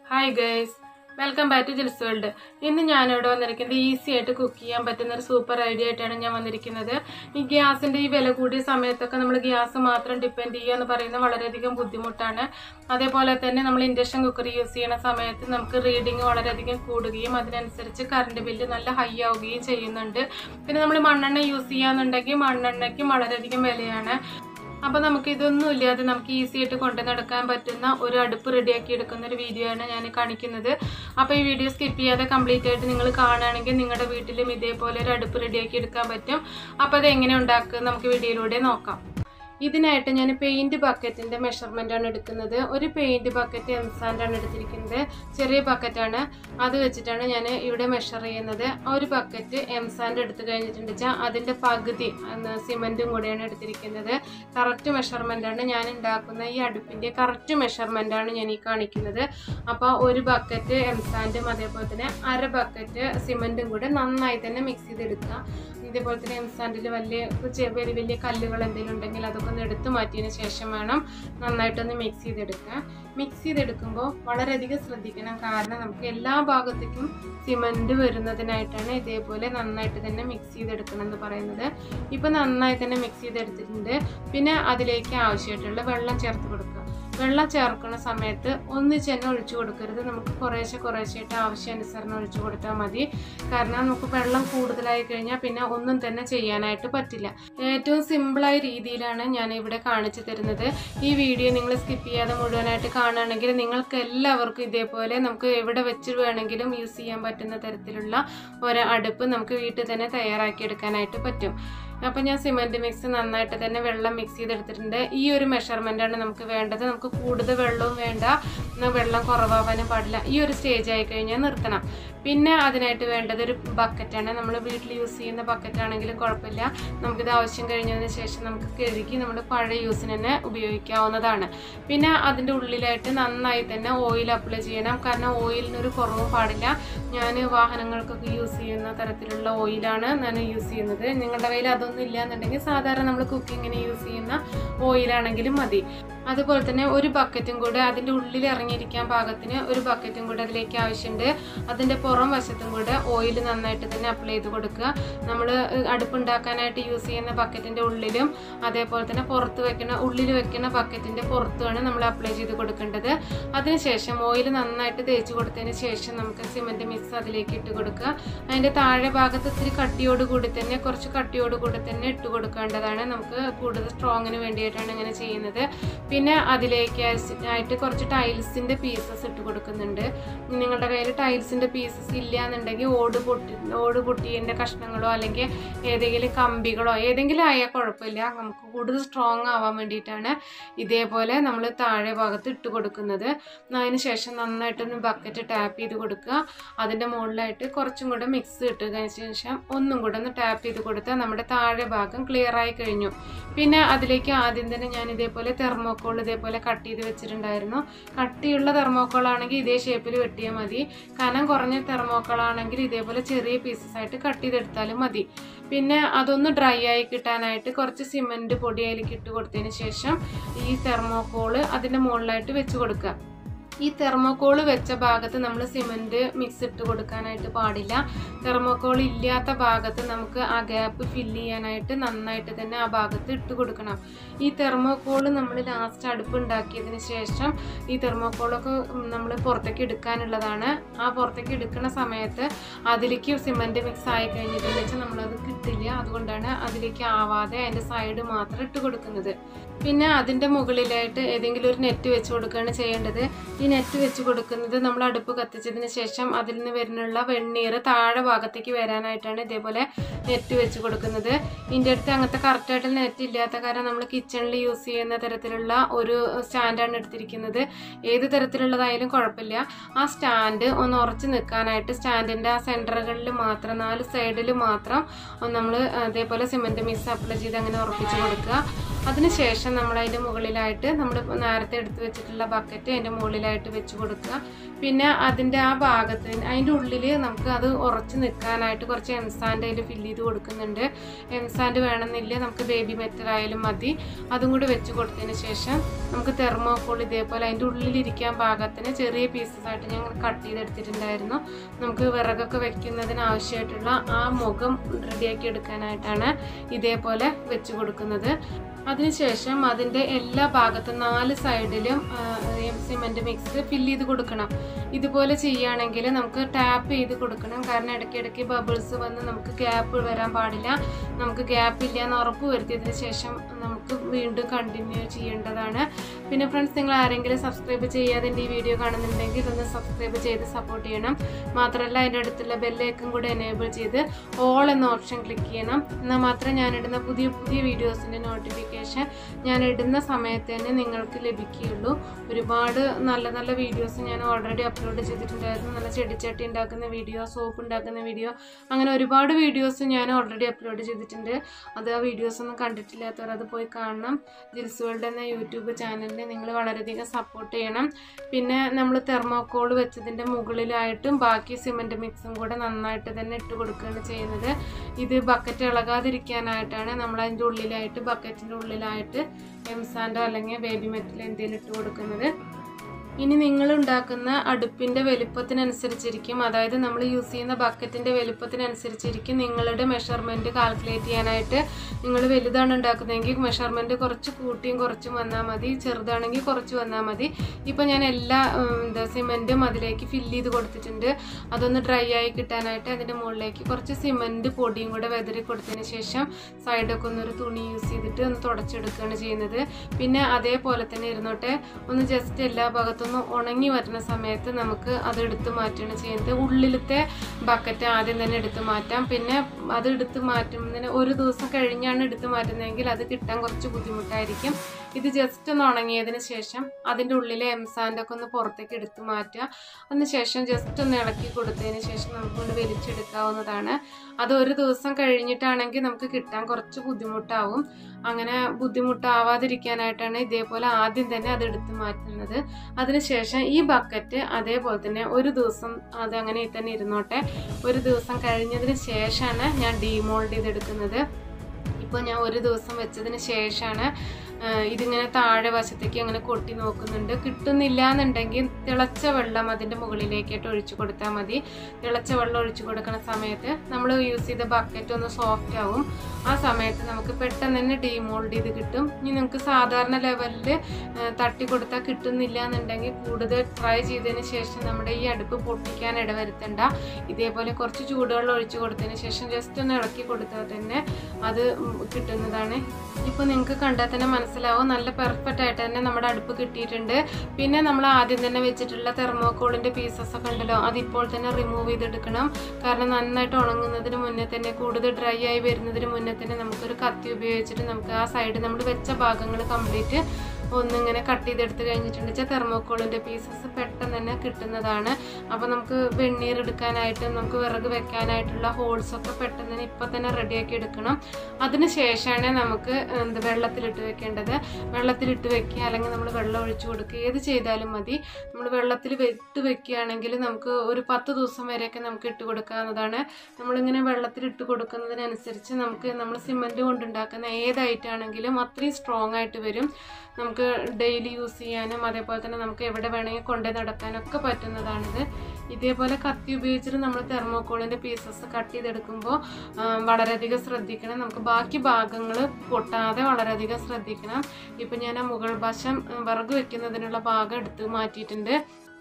Hi guys, welcome back to Jill's World. ഇന്ന് ഞാൻ ഇവിടെ വന്നിരിക്കുന്നത് ഈസി ആയിട്ട് കുക്ക് ചെയ്യാൻ പറ്റുന്ന ഒരു സൂപ്പർ ഐഡിയ ആയിട്ടാണ് ഞാൻ വന്നിരിക്കുന്നത്. ഈ ഗ്യാസിന്റെ ഈ വില കൂടിയ സമയത്തൊക്കെ നമ്മൾ ഗ്യാസ് മാത്രം ഡിപ്പെൻഡ് ചെയ്യുക എന്ന് പറയുന്നത് വളരെയധികം ബുദ്ധിമുട്ടാണ്. അതേപോലെ തന്നെ നമ്മൾ ഇൻഡക്ഷൻ കുക്കർ യൂസ് ചെയ്യുന്ന സമയത്ത് നമുക്ക് റീഡിങ് വളരെയധികം കൂടുകയും അതിനനുസരിച്ച് കറണ്ട് ബില്ല് നല്ല ഹൈ ആവുകയും ചെയ്യുന്നുണ്ട്. പിന്നെ നമ്മൾ മണ്ണെണ്ണ യൂസ് ചെയ്യാന്നുണ്ടെങ്കിൽ മണ്ണെണ്ണയ്ക്കും വളരെയധികം വിലയാണ്. അപ്പോൾ നമുക്ക് ഇതൊന്നും ഇല്ലാതെ നമുക്ക് ഈസി ആയിട്ട് കൊണ്ടു നടക്കാൻ പറ്റുന്ന ഒരു അടുപ്പ് റെഡിയാക്കി എടുക്കുന്ന ഒരു വീഡിയോ ആണ് ഞാൻ കാണിക്കുന്നത്. അപ്പോൾ ഈ വീഡിയോ സ്കിപ്പ് ചെയ്യാതെ കംപ്ലീറ്റ് ആയിട്ട് നിങ്ങൾ കാണുകയാണെങ്കിൽ നിങ്ങളുടെ വീട്ടിലും ഇതേപോലെ ഒരു അടുപ്പ് റെഡിയാക്കി എടുക്കാൻ പറ്റും. അപ്പോൾ അത് എങ്ങനെ ഉണ്ടാക്കുക നമുക്ക് വീഡിയോയിലൂടെ നോക്കാം. ഇതിനായിട്ട് ഞാൻ പെയിൻറ് ബക്കറ്റിൻ്റെ മെഷർമെൻ്റാണ് എടുക്കുന്നത്. ഒരു പെയിൻറ് ബക്കറ്റ് എംസാൻഡാണ് എടുത്തിരിക്കുന്നത്. ചെറിയ ബക്കറ്റാണ്, അത് വെച്ചിട്ടാണ് ഞാൻ ഇവിടെ മെഷർ ചെയ്യുന്നത്. ഒരു ബക്കറ്റ് എംസാൻഡ് എടുത്തു കഴിഞ്ഞിട്ടുണ്ട് വെച്ചാൽ അതിൻ്റെ പകുതി സിമൻറ്റും കൂടെയാണ് എടുത്തിരിക്കുന്നത്. കറക്റ്റ് മെഷർമെൻ്റാണ് ഞാൻ ഉണ്ടാക്കുന്ന ഈ അടുപ്പിൻ്റെ കറക്റ്റ് മെഷർമെൻ്റാണ് ഞാൻ ഈ കാണിക്കുന്നത്. അപ്പോൾ ഒരു ബക്കറ്റ് എംസാൻഡും അതേപോലെ തന്നെ അര ബക്കറ്റ് സിമൻറ്റും കൂടെ നന്നായി തന്നെ മിക്സ് ചെയ്തെടുക്കുക. ഇതേപോലെ തന്നെ എംസാൻഡിൽ വലിയ കല്ലുകൾ എന്തെങ്കിലും ഉണ്ടെങ്കിൽ അതൊക്കെ ഒന്ന് എടുത്തു മാറ്റിയതിന് ശേഷം വേണം നന്നായിട്ടൊന്ന് മിക്സ് ചെയ്തെടുക്കുക. മിക്സ് ചെയ്തെടുക്കുമ്പോൾ വളരെയധികം ശ്രദ്ധിക്കണം, കാരണം നമുക്ക് എല്ലാ ഭാഗത്തേക്കും സിമൻറ്റ് വരുന്നതിനായിട്ടാണ് ഇതേപോലെ നന്നായിട്ട് തന്നെ മിക്സ് ചെയ്തെടുക്കണം എന്ന് പറയുന്നത്. ഇപ്പോൾ നന്നായി തന്നെ മിക്സ് ചെയ്തെടുത്തിട്ടുണ്ട്. പിന്നെ അതിലേക്ക് ആവശ്യമായിട്ടുള്ള വെള്ളം ചേർത്ത് കൊടുക്കുക. വെള്ളം ചേർക്കുന്ന സമയത്ത് ഒന്നിച്ച് തന്നെ ഒഴിച്ചു കൊടുക്കരുത്. നമുക്ക് കുറേശ്ശായിട്ട് ആവശ്യാനുസരണം ഒഴിച്ചു കൊടുത്താൽ മതി. കാരണം നമുക്ക് വെള്ളം കൂടുതലായി കഴിഞ്ഞാൽ പിന്നെ ഒന്നും തന്നെ ചെയ്യാനായിട്ട് പറ്റില്ല. ഏറ്റവും സിമ്പിളായ രീതിയിലാണ് ഞാൻ ഇവിടെ കാണിച്ചു തരുന്നത്. ഈ വീഡിയോ നിങ്ങൾ സ്കിപ്പ് ചെയ്യാതെ മുഴുവനായിട്ട് കാണുകയാണെങ്കിൽ നിങ്ങൾക്ക് എല്ലാവർക്കും ഇതേപോലെ നമുക്ക് എവിടെ വെച്ച് വേണമെങ്കിലും യൂസ് ചെയ്യാൻ പറ്റുന്ന തരത്തിലുള്ള ഒരു അടുപ്പ് നമുക്ക് വീട്ടിൽ തന്നെ തയ്യാറാക്കി എടുക്കാനായിട്ട് പറ്റും. അപ്പോൾ ഞാൻ സിമൻറ്റ് മിക്സ് നന്നായിട്ട് തന്നെ വെള്ളം മിക്സ് ചെയ്തെടുത്തിട്ടുണ്ട്. ഈ ഒരു മെഷർമെൻ്റാണ് നമുക്ക് വേണ്ടത്. നമുക്ക് കൂടുതൽ വെള്ളവും വേണ്ട, എന്നാൽ വെള്ളം കുറവാകാനും പാടില്ല. ഈ ഒരു സ്റ്റേജ് ആയി കഴിഞ്ഞാൽ നിർത്തണം. പിന്നെ അതിനായിട്ട് വേണ്ടത് ഒരു ബക്കറ്റാണ്. നമ്മൾ വീട്ടിൽ യൂസ് ചെയ്യുന്ന ബക്കറ്റാണെങ്കിലും കുഴപ്പമില്ല. നമുക്കിത് ആവശ്യം കഴിഞ്ഞതിന് ശേഷം നമുക്ക് കഴുകി നമ്മൾ പഴയ യൂസിന് തന്നെ ഉപയോഗിക്കാവുന്നതാണ്. പിന്നെ അതിൻ്റെ ഉള്ളിലായിട്ട് നന്നായി തന്നെ ഓയിൽ അപ്ലൈ ചെയ്യണം, കാരണം ഓയിലിനൊരു കുറവും പാടില്ല. ഞാൻ വാഹനങ്ങൾക്കൊക്കെ യൂസ് ചെയ്യുന്ന തരത്തിലുള്ള ഓയിലാണ് ഞാൻ യൂസ് ചെയ്യുന്നത്. നിങ്ങളുടെ കയ്യിൽ അതൊന്നും ഇല്ലാന്നുണ്ടെങ്കിൽ സാധാരണ നമ്മൾ കുക്കിങ്ങിന് യൂസ് ചെയ്യുന്ന ഓയിലാണെങ്കിലും മതി. അതുപോലെ തന്നെ ഒരു ബക്കറ്റും കൂടെ അതിൻ്റെ ഉള്ളിൽ ഇറങ്ങിയിരിക്കാൻ പാകത്തിന് ഒരു ബക്കറ്റും കൂടെ അതിലേക്ക് ആവശ്യമുണ്ട്. അതിൻ്റെ പുറം വശത്തും കൂടെ ഓയിൽ നന്നായിട്ട് തന്നെ അപ്ലൈ ചെയ്ത് കൊടുക്കുക. നമ്മൾ അടുപ്പുണ്ടാക്കാനായിട്ട് യൂസ് ചെയ്യുന്ന ബക്കറ്റിൻ്റെ ഉള്ളിലും അതേപോലെ തന്നെ ഉള്ളിൽ വെക്കുന്ന ബക്കറ്റിൻ്റെ പുറത്തുമാണ് നമ്മൾ അപ്ലൈ ചെയ്ത് കൊടുക്കേണ്ടത്. അതിനുശേഷം ഓയിൽ നന്നായിട്ട് തേച്ച് കൊടുത്തതിന് ശേഷം നമുക്ക് സിമൻറ്റ് മിക്സ് അതിലേക്ക് ഇട്ട് കൊടുക്കുക. അതിൻ്റെ താഴെ ഭാഗത്ത് ഇത്തിരി കുറച്ച് കട്ടിയോടുകൂടി തന്നെ ഇട്ട് കൊടുക്കേണ്ടതാണ്. നമുക്ക് കൂടുതൽ സ്ട്രോങ്ങിന് വേണ്ടിയിട്ടാണ് ഇങ്ങനെ ചെയ്യുന്നത്. പിന്നെ അതിലേക്ക് ആയിട്ട് കുറച്ച് ടൈൽസിൻ്റെ പീസസ് ഇട്ട് കൊടുക്കുന്നുണ്ട്. നിങ്ങളുടെ കയ്യിൽ ടൈൽസിൻ്റെ പീസസ് ഇല്ല എന്നുണ്ടെങ്കിൽ ഓട് പൊട്ടിയതിൻ്റെ കഷ്ണങ്ങളോ അല്ലെങ്കിൽ ഏതെങ്കിലും കമ്പികളോ ഏതെങ്കിലും ആയാൽ കുഴപ്പമില്ല. നമുക്ക് കൂടുതൽ സ്ട്രോങ് ആവാൻ വേണ്ടിയിട്ടാണ് ഇതേപോലെ നമ്മൾ താഴെ ഭാഗത്ത് ഇട്ട് കൊടുക്കുന്നത്. അതിന് ശേഷം നന്നായിട്ടൊന്ന് ബക്കറ്റ് ടാപ്പ് ചെയ്ത് കൊടുക്കുക. അതിൻ്റെ മുകളിലായിട്ട് കുറച്ചും കൂടെ മിക്സ് ഇട്ടതിന് ശേഷം ഒന്നും കൂടെ ഒന്ന് ടാപ്പ് ചെയ്ത് കൊടുത്താൽ നമ്മുടെ താഴെ ഭാഗം ക്ലിയർ ആയി കഴിഞ്ഞു. പിന്നെ അതിലേക്ക് ആദ്യം തന്നെ ഞാൻ ഇതേപോലെ തെർമോക്കോൾ ഇതേപോലെ കട്ട് ചെയ്ത് വെച്ചിട്ടുണ്ടായിരുന്നു. കട്ടിയുള്ള തെർമോക്കോൾ ആണെങ്കിൽ ഇതേ ഷേപ്പിൽ വെട്ടിയാൽ മതി. കനം കുറഞ്ഞ തെർമോക്കോൾ ആണെങ്കിൽ ഇതേപോലെ ചെറിയ പീസസ് ആയിട്ട് കട്ട് ചെയ്തെടുത്താലും മതി. പിന്നെ അതൊന്ന് ഡ്രൈ ആയി കിട്ടാനായിട്ട് കുറച്ച് സിമൻറ്റ് പൊടി അതിലേക്ക് ഇട്ട് കൊടുത്തതിന് ശേഷം ഈ തെർമോക്കോള് അതിൻ്റെ മുകളിലായിട്ട് വെച്ച് കൊടുക്കുക. ഈ തെർമോക്കോൾ വെച്ച ഭാഗത്ത് നമ്മൾ സിമൻറ്റ് മിക്സ് ഇട്ട് കൊടുക്കാനായിട്ട് പാടില്ല. തെർമോക്കോൾ ഇല്ലാത്ത ഭാഗത്ത് നമുക്ക് ആ ഗ്യാപ്പ് ഫില്ല് ചെയ്യാനായിട്ട് നന്നായിട്ട് തന്നെ ആ ഭാഗത്ത് ഇട്ട് കൊടുക്കണം. ഈ തെർമോക്കോൾ നമ്മൾ ലാസ്റ്റ് അടുപ്പ് ഉണ്ടാക്കിയതിന് ശേഷം ഈ തെർമോക്കോളൊക്കെ നമ്മൾ പുറത്തേക്ക് എടുക്കാനുള്ളതാണ്. ആ പുറത്തേക്ക് എടുക്കുന്ന സമയത്ത് അതിലേക്ക് സിമൻറ്റ് മിക്സ് ആയി കഴിഞ്ഞിട്ടുണ്ടെന്ന് വെച്ചാൽ നമ്മളത് കിട്ടില്ല. അതുകൊണ്ടാണ് അതിലേക്ക് ആവാതെ അതിൻ്റെ സൈഡ് മാത്രം ഇട്ട് കൊടുക്കുന്നത്. പിന്നെ അതിൻ്റെ മുകളിലായിട്ട് ഏതെങ്കിലും ഒരു നെറ്റ് വെച്ച് കൊടുക്കുകയാണ് ചെയ്യേണ്ടത്. ഈ നെറ്റ് വെച്ച് കൊടുക്കുന്നത് നമ്മൾ അടുപ്പ് കത്തിച്ചതിന് ശേഷം അതിൽ നിന്ന് വരുന്നുള്ള വെണ്ണീർ താഴെ ഭാഗത്തേക്ക് വരാനായിട്ടാണ് ഇതേപോലെ നെറ്റ് വെച്ച് കൊടുക്കുന്നത്. ഇതിൻ്റെ അടുത്ത് അങ്ങനത്തെ കറക്റ്റായിട്ട് നെറ്റ് ഇല്ലാത്ത കാരണം നമ്മൾ കിച്ചണിൽ യൂസ് ചെയ്യുന്ന തരത്തിലുള്ള ഒരു സ്റ്റാൻഡാണ് എടുത്തിരിക്കുന്നത്. ഏത് തരത്തിലുള്ളതായാലും കുഴപ്പമില്ല. ആ സ്റ്റാൻഡ് ഒന്ന് ഉറച്ച് നിൽക്കാനായിട്ട് സ്റ്റാൻഡിൻ്റെ ആ സെൻറ്ററുകളിൽ മാത്രം 4 സൈഡിൽ മാത്രം നമ്മൾ അതേപോലെ സിമൻറ്റ് മിക്സ് അപ്ലൈ ചെയ്ത് അങ്ങനെ ഉറപ്പിച്ച് കൊടുക്കുക. അതിനുശേഷം നമ്മൾ അതിൻ്റെ മുകളിലായിട്ട് നമ്മൾ നേരത്തെ എടുത്ത് വെച്ചിട്ടുള്ള ബക്കറ്റ് അതിൻ്റെ മുകളിലായിട്ട് വെച്ച് കൊടുക്കുക. പിന്നെ അതിൻ്റെ ആ ഭാഗത്ത് അതിൻ്റെ ഉള്ളിൽ നമുക്ക് അത് ഉറച്ച് നിൽക്കാനായിട്ട് കുറച്ച് എംസാൻഡ് അതിൽ ഫില്ല് ചെയ്ത് കൊടുക്കുന്നുണ്ട്. എംസാൻഡ് വേണമെന്നില്ല, നമുക്ക് ബേബി മെറ്റൽ ആയാലും മതി. അതും കൂടി വെച്ച് കൊടുത്തതിന് ശേഷം നമുക്ക് തെർമോക്കോൾ ഇതേപോലെ അതിൻ്റെ ഉള്ളിലിരിക്കാൻ പാകത്തിന് ചെറിയ പീസസ് ആയിട്ട് ഞാൻ കട്ട് ചെയ്തെടുത്തിട്ടുണ്ടായിരുന്നു. നമുക്ക് വിറകൊക്കെ വെക്കുന്നതിന് ആവശ്യമായിട്ടുള്ള ആ മുഖം റെഡിയാക്കി എടുക്കാനായിട്ടാണ് ഇതേപോലെ വെച്ച് കൊടുക്കുന്നത്. അതിനുശേഷം അതിൻ്റെ എല്ലാ ഭാഗത്തും 4 സൈഡിലും സിമെൻറ്റ് മിക്സ് ഫില്ല് ചെയ്ത് കൊടുക്കണം. ഇതുപോലെ ചെയ്യുകയാണെങ്കിൽ നമുക്ക് ടാപ്പ് ചെയ്ത് കൊടുക്കണം. കാരണം ഇടയ്ക്കിടയ്ക്ക് ബബിൾസ് വന്ന് നമുക്ക് ഗ്യാപ്പ് വരാൻ പാടില്ല. നമുക്ക് ഗ്യാപ്പ് ഇല്ല എന്ന് ഉറപ്പ് വരുത്തിയതിന് ശേഷം നമുക്ക് വീണ്ടും കണ്ടിന്യൂ ചെയ്യേണ്ടതാണ്. പിന്നെ ഫ്രണ്ട്സ്, നിങ്ങൾ ആരെങ്കിലും സബ്സ്ക്രൈബ് ചെയ്യാതെ എൻ്റെ ഈ വീഡിയോ കാണുന്നുണ്ടെങ്കിൽ ഒന്ന് സബ്സ്ക്രൈബ് ചെയ്ത് സപ്പോർട്ട് ചെയ്യണം. മാത്രമല്ല അതിൻ്റെ അടുത്തുള്ള ബെല്ലൈക്കൺ കൂടെ എനേബിൾ ചെയ്ത് ഓൾ എന്ന ഓപ്ഷൻ ക്ലിക്ക് ചെയ്യണം. എന്നാൽ മാത്രമേ ഞാനിടുന്ന പുതിയ പുതിയ വീഡിയോസിൻ്റെ നോട്ടിഫിക്കേഷൻ ഞാൻ ഇടുന്ന സമയത്ത് തന്നെ നിങ്ങൾക്ക് ലഭിക്കുകയുള്ളൂ. ഒരുപാട് നല്ല നല്ല വീഡിയോസ് ഞാൻ ഓൾറെഡി അപ്ലോഡ് ചെയ്തിട്ടുണ്ടായിരുന്നു. നല്ല ചെടിച്ചട്ടി ഉണ്ടാക്കുന്ന വീഡിയോ, സോപ്പ് ഉണ്ടാക്കുന്ന വീഡിയോ, അങ്ങനെ ഒരുപാട് വീഡിയോസ് ഞാൻ ഓൾറെഡി അപ്ലോഡ് ചെയ്തിട്ടുണ്ട്. അത് ആ വീഡിയോസ് ഒന്നും കണ്ടിട്ടില്ലാത്തവർ അത് പോയി കാണണം. ജിൽസ് വേൾഡ് എന്ന യൂട്യൂബ് ചാനലിനെ നിങ്ങൾ വളരെയധികം സപ്പോർട്ട് ചെയ്യണം. പിന്നെ നമ്മൾ തെർമോക്കോൾ വെച്ചതിൻ്റെ മുകളിലായിട്ടും ബാക്കി സിമെൻറ്റ് മിക്സും കൂടെ നന്നായിട്ട് തന്നെ ഇട്ട് കൊടുക്കുകയാണ് ചെയ്യുന്നത്. ഇത് ബക്കറ്റ് ഇളകാതിരിക്കാനായിട്ടാണ് നമ്മൾ അതിൻ്റെ ഉള്ളിലായിട്ട് ബക്കറ്റിൻ്റെ ഉള്ളിലായിട്ട് എംസാൻഡോ അല്ലെങ്കിൽ ബേബി മെറ്റൽ എന്തെങ്കിലും ഇട്ട് കൊടുക്കുന്നത്. ഇനി നിങ്ങൾ ഉണ്ടാക്കുന്ന അടുപ്പിൻ്റെ വലുപ്പത്തിനനുസരിച്ചിരിക്കും, അതായത് നമ്മൾ യൂസ് ചെയ്യുന്ന ബക്കറ്റിൻ്റെ വലുപ്പത്തിനനുസരിച്ചിരിക്കും നിങ്ങളുടെ മെഷർമെൻറ്റ് കാൽക്കുലേറ്റ് ചെയ്യാനായിട്ട്. നിങ്ങൾ വലുതാണ് ഉണ്ടാക്കുന്നതെങ്കിൽ മെഷർമെൻറ്റ് കുറച്ച് കൂട്ടിയും കുറച്ചും വന്നാൽ മതി, ചെറുതാണെങ്കിൽ കുറച്ച് വന്നാൽ മതി. ഇപ്പോൾ ഞാൻ എല്ലാ സിമെൻറ്റും അതിലേക്ക് ഫില്ല് ചെയ്ത് കൊടുത്തിട്ടുണ്ട്. അതൊന്ന് ഡ്രൈ ആയി കിട്ടാനായിട്ട് അതിൻ്റെ മുകളിലേക്ക് കുറച്ച് സിമെൻറ്റ് പൊടിയും കൂടെ വെതറി കൊടുത്തതിന് ശേഷം സൈഡൊക്കെ ഒന്നൊരു തുണി യൂസ് ചെയ്തിട്ട് ഒന്ന് തുടച്ചെടുക്കുകയാണ് ചെയ്യുന്നത്. പിന്നെ അതേപോലെ തന്നെ ഇരുന്നോട്ടെ, ഒന്ന് ജസ്റ്റ് എല്ലാ ഭാഗത്തും ഉണങ്ങി വരുന്ന സമയത്ത് നമുക്ക് അത് എടുത്ത് മാറ്റുകയാണ് ചെയ്യുന്നത്. ഉള്ളിലത്തെ ബക്കറ്റ് ആദ്യം തന്നെ എടുത്ത് മാറ്റാം. പിന്നെ അത് എടുത്ത് മാറ്റുന്നതിന് ഒരു ദിവസം കഴിഞ്ഞാണ് എടുത്ത് മാറ്റുന്നതെങ്കിൽ അത് കിട്ടാൻ കുറച്ച് ബുദ്ധിമുട്ടായിരിക്കും. ഇത് ജസ്റ്റ് ഒന്ന് ഉണങ്ങിയതിന് ശേഷം അതിൻ്റെ ഉള്ളിലെ എംസാൻഡൊക്കെ ഒന്ന് പുറത്തേക്ക് എടുത്ത് മാറ്റുക. അതിനുശേഷം ജസ്റ്റ് ഒന്ന് ഇളക്കി കൊടുത്തതിന് ശേഷം നമുക്കൊന്ന് വലിച്ചെടുക്കാവുന്നതാണ്. അത് ഒരു ദിവസം കഴിഞ്ഞിട്ടാണെങ്കിൽ നമുക്ക് കിട്ടാൻ കുറച്ച് ബുദ്ധിമുട്ടാവും. അങ്ങനെ ബുദ്ധിമുട്ടാവാതിരിക്കാനായിട്ടാണ് ഇതേപോലെ ആദ്യം തന്നെ അത് എടുത്ത് മാറ്റുന്നത്. അതിനുശേഷം ഈ ബക്കറ്റ് അതേപോലെ തന്നെ ഒരു ദിവസം അതങ്ങനെ തന്നെ ഇരുന്നോട്ടെ. ഒരു ദിവസം കഴിഞ്ഞതിന് ശേഷമാണ് ഞാൻ ഡീമോൾഡ് ചെയ്തെടുക്കുന്നത്. ഇപ്പോൾ ഞാൻ ഒരു ദിവസം വെച്ചതിന് ശേഷമാണ് ഇതിങ്ങനെ താഴെ വശത്തേക്ക് അങ്ങനെ കൊട്ടി നോക്കുന്നുണ്ട്. കിട്ടുന്നില്ല എന്നുണ്ടെങ്കിൽ തിളച്ച വെള്ളം അതിൻ്റെ മുകളിലേക്കായിട്ട് ഒഴിച്ചു കൊടുത്താൽ മതി. തിളച്ച വെള്ളം ഒഴിച്ചു കൊടുക്കുന്ന സമയത്ത് നമ്മൾ യൂസ് ചെയ്ത ബക്കറ്റ് ഒന്ന് സോഫ്റ്റ് ആവും. ആ സമയത്ത് നമുക്ക് പെട്ടെന്ന് തന്നെ ഡീമോൾഡ് ചെയ്ത് കിട്ടും. ഇനി നിങ്ങൾക്ക് സാധാരണ ലെവലിൽ തട്ടി കൊടുത്താൽ കിട്ടുന്നില്ല എന്നുണ്ടെങ്കിൽ കൂടുതൽ ട്രൈ ചെയ്തതിന് ശേഷം നമ്മുടെ ഈ അടുപ്പ് പൊട്ടിക്കാൻ ഇടവരുത്തണ്ട. ഇതേപോലെ കുറച്ച് ചൂടുവെള്ളം ഒഴിച്ചു കൊടുത്തതിന് ശേഷം ജസ്റ്റ് ഒന്ന് ഇളക്കി കൊടുത്താൽ തന്നെ അത് കിട്ടുന്നതാണ്. ഇപ്പോൾ നിങ്ങൾക്ക് കണ്ടാൽ തന്നെ മനസ്സിലാവും നല്ല പെർഫെക്റ്റ് ആയിട്ട് തന്നെ നമ്മുടെ അടുപ്പ് കിട്ടിയിട്ടുണ്ട്. പിന്നെ നമ്മൾ ആദ്യം തന്നെ വെച്ചിട്ടുള്ള തെർമോക്കോളിൻ്റെ പീസസ് ഒക്കെ ഉണ്ടല്ലോ, അതിപ്പോൾ തന്നെ റിമൂവ് ചെയ്തെടുക്കണം. കാരണം നന്നായിട്ട് ഉണങ്ങുന്നതിന് മുന്നേ തന്നെ, കൂടുതൽ ഡ്രൈ ആയി വരുന്നതിന് മുന്നേ തന്നെ നമുക്കൊരു കത്തി ഉപയോഗിച്ചിട്ട് നമുക്ക് ആ സൈഡ് നമ്മൾ വെച്ച ഭാഗങ്ങൾ കംപ്ലീറ്റ് ഒന്നിങ്ങനെ കട്ട് ചെയ്തെടുത്ത് കഴിഞ്ഞിട്ടുണ്ട് വെച്ചാൽ തെർമോക്കോളിൻ്റെ പീസസ് പെട്ടെന്ന് തന്നെ കിട്ടുന്നതാണ്. അപ്പോൾ നമുക്ക് വെണ്ണീർ എടുക്കാനായിട്ടും നമുക്ക് വിറക് വെക്കാനായിട്ടുള്ള ഹോൾസൊക്കെ പെട്ടെന്ന് തന്നെ ഇപ്പം തന്നെ റെഡിയാക്കി എടുക്കണം. അതിന് ശേഷമാണ് നമുക്ക് വെള്ളത്തിലിട്ട് വെക്കേണ്ടത്. വെള്ളത്തിലിട്ട് വെക്കുക, അല്ലെങ്കിൽ നമ്മൾ വെള്ളം ഒഴിച്ചു കൊടുക്കുക, ഏത് ചെയ്താലും മതി. നമ്മൾ വെള്ളത്തിൽ ഇട്ട് വെക്കുകയാണെങ്കിൽ നമുക്ക് ഒരു 10 ദിവസം വരെയൊക്കെ നമുക്ക് ഇട്ട് കൊടുക്കാവുന്നതാണ്. നമ്മളിങ്ങനെ വെള്ളത്തിലിട്ട് കൊടുക്കുന്നതിനനുസരിച്ച് നമ്മൾ സിമെൻറ്റ് കൊണ്ടുണ്ടാക്കുന്ന ഏത് ഐറ്റാണെങ്കിലും അത്രയും സ്ട്രോങ് ആയിട്ട് വരും. നമുക്ക് ഡെയിലി യൂസ് ചെയ്യാനും അതേപോലെ തന്നെ നമുക്ക് എവിടെ വേണമെങ്കിൽ കൊണ്ടു നടക്കാനൊക്കെ പറ്റുന്നതാണിത്. ഇതേപോലെ കത്തി ഉപയോഗിച്ചിട്ട് നമ്മൾ തെർമോക്കോളിൻ്റെ പീസസ് കട്ട് ചെയ്തെടുക്കുമ്പോൾ വളരെയധികം ശ്രദ്ധിക്കണം. നമുക്ക് ബാക്കി ഭാഗങ്ങൾ പൊട്ടാതെ വളരെയധികം ശ്രദ്ധിക്കണം. ഇപ്പം ഞാൻ ആ മുകൾ വശം വിറക് വെക്കുന്നതിനുള്ള ഭാഗം എടുത്ത് മാറ്റിയിട്ടുണ്ട്.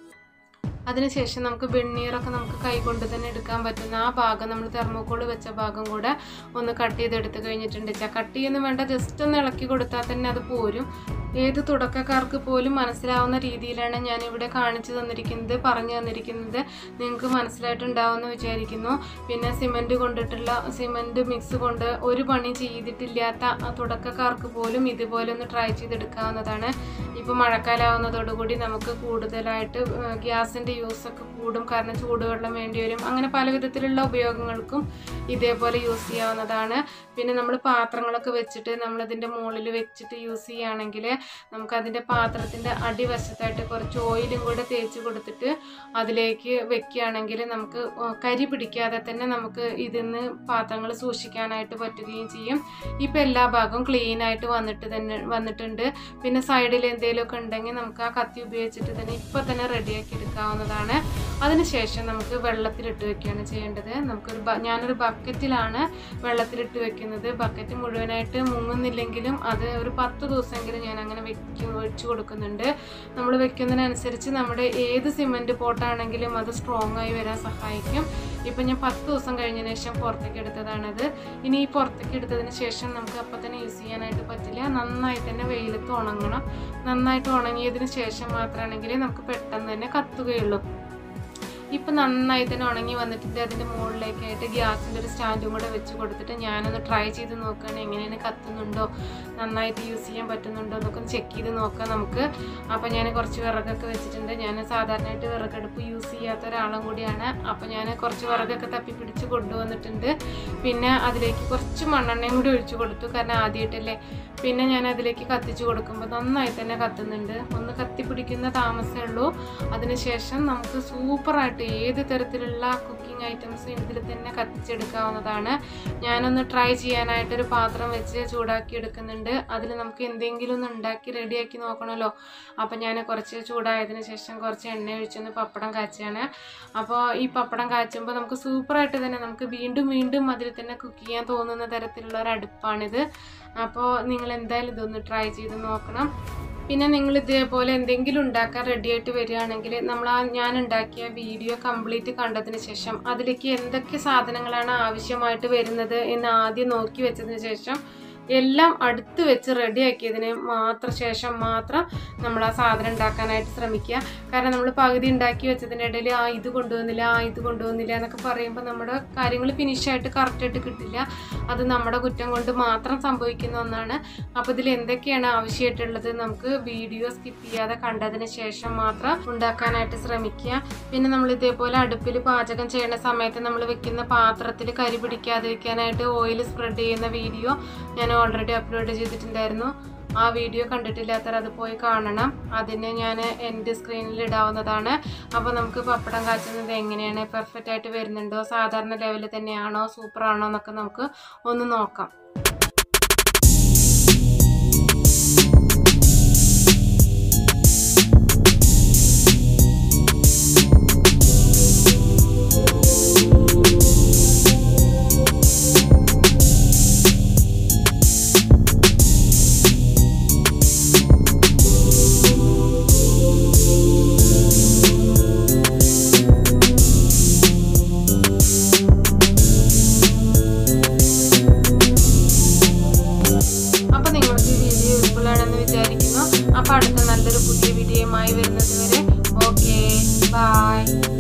അതിനുശേഷം നമുക്ക് വെണ്ണീറൊക്കെ നമുക്ക് കൈകൊണ്ട് തന്നെ എടുക്കാൻ പറ്റുന്ന ആ ഭാഗം, നമ്മൾ തെർമോക്കോൾ വെച്ച ഭാഗം കൂടെ ഒന്ന് കട്ട് ചെയ്തെടുത്ത് കഴിഞ്ഞിട്ടുണ്ട്. കട്ട് ചെയ്യുന്ന വേണ്ട, ജസ്റ്റ് ഒന്ന് ഇളക്കി കൊടുത്താൽ തന്നെ അത് പോരും. ഏത് തുടക്കക്കാർക്ക് പോലും മനസ്സിലാവുന്ന രീതിയിലാണ് ഞാനിവിടെ കാണിച്ചു തന്നിരിക്കുന്നത്, പറഞ്ഞു തന്നിരിക്കുന്നത്. നിങ്ങൾക്ക് മനസ്സിലായിട്ടുണ്ടാവുമെന്ന് വിചാരിക്കുന്നു. പിന്നെ സിമെൻറ്റ് മിക്സ് കൊണ്ട് ഒരു പണി ചെയ്തിട്ടില്ലാത്ത തുടക്കക്കാർക്ക് പോലും ഇതുപോലെ ഒന്ന് ട്രൈ ചെയ്തെടുക്കാവുന്നതാണ്. ഇനിയിപ്പോൾ മഴക്കാലമാവുന്നതോടുകൂടി നമുക്ക് കൂടുതലായിട്ട് ഗ്യാസിൻ്റെ യൂസൊക്കെ കൂടും. കാരണം ചൂടുവെള്ളം വേണ്ടി വരും. അങ്ങനെ പല വിധത്തിലുള്ള ഉപയോഗങ്ങൾക്കും ഇതേപോലെ യൂസ് ചെയ്യാവുന്നതാണ്. പിന്നെ നമ്മൾ പാത്രങ്ങളൊക്കെ വെച്ചിട്ട് നമ്മളതിൻ്റെ മുകളിൽ വെച്ചിട്ട് യൂസ് ചെയ്യുകയാണെങ്കിൽ നമുക്കതിൻ്റെ പാത്രത്തിൻ്റെ അടിവശത്തായിട്ട് കുറച്ച് ഓയിലും കൂടെ തേച്ച് കൊടുത്തിട്ട് അതിലേക്ക് വെക്കുകയാണെങ്കിൽ നമുക്ക് കരി പിടിക്കാതെ തന്നെ നമുക്ക് ഇതിന്ന് പാത്രങ്ങൾ സൂക്ഷിക്കാനായിട്ട് പറ്റുകയും ചെയ്യും. ഇപ്പം എല്ലാ ഭാഗവും ക്ലീനായിട്ട് വന്നിട്ടുണ്ട്. പിന്നെ സൈഡിൽ എന്തെങ്കിലുമൊക്കെ ഉണ്ടെങ്കിൽ നമുക്ക് ആ കത്തി ഉപയോഗിച്ചിട്ട് തന്നെ ഇപ്പം തന്നെ റെഡിയാക്കി എടുക്കാവുന്നതാണ്. അതിനുശേഷം നമുക്ക് വെള്ളത്തിലിട്ട് വെക്കുകയാണ് ചെയ്യേണ്ടത്. ഞാനൊരു ബക്കറ്റിലാണ് വെള്ളത്തിലിട്ട് വെക്കുന്നത്. ബക്കറ്റ് മുഴുവനായിട്ട് മുങ്ങുന്നില്ലെങ്കിലും അത് ഒരു 10 ദിവസമെങ്കിലും ഞാൻ അങ്ങനെ വെച്ച് കൊടുക്കുന്നുണ്ട്. നമ്മൾ വെക്കുന്നതിനനുസരിച്ച് നമ്മുടെ ഏത് സിമൻറ്റ് പോട്ടാണെങ്കിലും അത് സ്ട്രോങ് ആയി വരാൻ സഹായിക്കും. ഇപ്പം ഞാൻ 10 ദിവസം കഴിഞ്ഞതിന് ശേഷം പുറത്തേക്ക് എടുത്തതാണത്. ഇനി ഈ പുറത്തേക്ക് എടുത്തതിന് ശേഷം നമുക്ക് അപ്പം തന്നെ യൂസ് ചെയ്യാനായിട്ട് പറ്റില്ല. നന്നായി തന്നെ വെയിലത്ത് ഉണങ്ങണം. നന്നായിട്ട് ഉണങ്ങിയതിന് ശേഷം മാത്രമാണെങ്കിൽ നമുക്ക് പെട്ടെന്ന് തന്നെ കത്തുകയുള്ളൂ. ഇപ്പം നന്നായി തന്നെ ഉണങ്ങി വന്നിട്ടുണ്ട്. അതിൻ്റെ മുകളിലേക്കായിട്ട് ഗ്യാസിൻ്റെ ഒരു സ്റ്റാൻഡും കൂടെ വെച്ച് കൊടുത്തിട്ട് ഞാനൊന്ന് ട്രൈ ചെയ്ത് നോക്കുകയാണ് എങ്ങനെയാണ് കത്തുന്നുണ്ടോ, നന്നായിട്ട് യൂസ് ചെയ്യാൻ പറ്റുന്നുണ്ടോ എന്നൊക്കെ ഒന്ന് ചെക്ക് ചെയ്ത് നോക്കാം നമുക്ക്. അപ്പോൾ ഞാൻ കുറച്ച് വിറകൊക്കെ വെച്ചിട്ടുണ്ട്. ഞാൻ സാധാരണയായിട്ട് വിറകടുപ്പ് യൂസ് ചെയ്യാത്ത ഒരാളും കൂടിയാണ്. അപ്പോൾ ഞാൻ കുറച്ച് വിറകൊക്കെ തപ്പിപ്പിടിച്ച് കൊണ്ടുവന്നിട്ടുണ്ട്. പിന്നെ അതിലേക്ക് കുറച്ച് മണ്ണെണ്ണയും കൂടി ഒഴിച്ചു കൊടുത്തു. കാരണം ആദ്യമായിട്ടല്ലേ. പിന്നെ ഞാൻ അതിലേക്ക് കത്തിച്ച് കൊടുക്കുമ്പോൾ നന്നായി തന്നെ കത്തുന്നുണ്ട്. ഒന്ന് കത്തിപ്പിടിക്കുന്ന താമസമേ ഉള്ളൂ. അതിനുശേഷം നമുക്ക് സൂപ്പറായിട്ട് ഏത് തരത്തിലുള്ള കുക്കിംഗ് ഐറ്റംസും ഇതിൽ തന്നെ കത്തിച്ചെടുക്കാവുന്നതാണ്. ഞാനൊന്ന് ട്രൈ ചെയ്യാനായിട്ടൊരു പാത്രം വെച്ച് ചൂടാക്കി എടുക്കുന്നുണ്ട്. അതിൽ നമുക്ക് എന്തെങ്കിലും ഒന്ന് ഉണ്ടാക്കി റെഡിയാക്കി നോക്കണമല്ലോ. അപ്പോൾ ഞാൻ കുറച്ച് ചൂടായതിന് ശേഷം കുറച്ച് എണ്ണ ഒഴിച്ചൊന്ന് പപ്പടം കാച്ചുകയാണ്. അപ്പോൾ ഈ പപ്പടം കാച്ചുമ്പോൾ നമുക്ക് സൂപ്പറായിട്ട് തന്നെ നമുക്ക് വീണ്ടും വീണ്ടും അതിൽ തന്നെ കുക്ക് ചെയ്യാൻ തോന്നുന്ന തരത്തിലുള്ള ഒരു അടുപ്പാണിത്. അപ്പോൾ നിങ്ങൾ എന്തായാലും ഇതൊന്ന് ട്രൈ ചെയ്ത് നോക്കണം. പിന്നെ നിങ്ങൾ ഇതേപോലെ എന്തെങ്കിലും ഉണ്ടാക്കാൻ റെഡിയായിട്ട് വരികയാണെങ്കിൽ ഞാൻ ഉണ്ടാക്കിയ വീഡിയോ കംപ്ലീറ്റ് കണ്ടതിന് ശേഷം അതിലേക്ക് എന്തൊക്കെ സാധനങ്ങളാണ് ആവശ്യമായിട്ട് വരുന്നത് എന്ന് ആദ്യം നോക്കി വെച്ചതിന് ശേഷം എല്ലാം അടുത്ത് വെച്ച് റെഡിയാക്കിയതിന് ശേഷം മാത്രം നമ്മൾ ആ സാധനം ഉണ്ടാക്കാനായിട്ട് ശ്രമിക്കുക. കാരണം നമ്മൾ പകുതി ഉണ്ടാക്കി വെച്ചതിൻ്റെ ഇടയിൽ ഇത് കൊണ്ടുവന്നില്ല എന്നൊക്കെ പറയുമ്പോൾ നമ്മുടെ കാര്യങ്ങൾ ഫിനിഷായിട്ട് കറക്റ്റായിട്ട് കിട്ടില്ല. അത് നമ്മുടെ കുറ്റം കൊണ്ട് മാത്രം സംഭവിക്കുന്ന ഒന്നാണ്. അപ്പോൾ ഇതിൽ എന്തൊക്കെയാണ് ആവശ്യമായിട്ടുള്ളത് നമുക്ക് വീഡിയോ സ്കിപ്പ് ചെയ്യാതെ കണ്ടതിന് ശേഷം മാത്രം ഉണ്ടാക്കാനായിട്ട് ശ്രമിക്കുക. പിന്നെ നമ്മൾ ഇതേപോലെ അടുപ്പിൽ പാചകം ചെയ്യുന്ന സമയത്ത് നമ്മൾ വെക്കുന്ന പാത്രത്തിൽ കരി പിടിക്കാതിരിക്കാനായിട്ട് ഓയിൽ സ്പ്രെഡ് ചെയ്യുന്ന വീഡിയോ ഞാൻ ഓൾറെഡി അപ്ലോഡ് ചെയ്തിട്ടുണ്ടായിരുന്നു. ആ വീഡിയോ കണ്ടിട്ടില്ലാത്തവർ അത് പോയി കാണണം. അതിന് ഞാൻ എൻ്റെ സ്ക്രീനിൽ ഇടാവുന്നതാണ്. അപ്പോൾ നമുക്ക് പപ്പടം കാച്ചുന്നത് എങ്ങനെയാണ്, പെർഫെക്റ്റ് ആയിട്ട് വരുന്നുണ്ടോ, സാധാരണ ലെവലിൽ തന്നെയാണോ, സൂപ്പറാണോ എന്നൊക്കെ നമുക്ക് ഒന്ന് നോക്കാം. അപ്പോൾ അടുത്ത നല്ലൊരു പുതിയ വീഡിയോയുമായി വരുന്നത് വരെ ഓക്കെ ബൈ.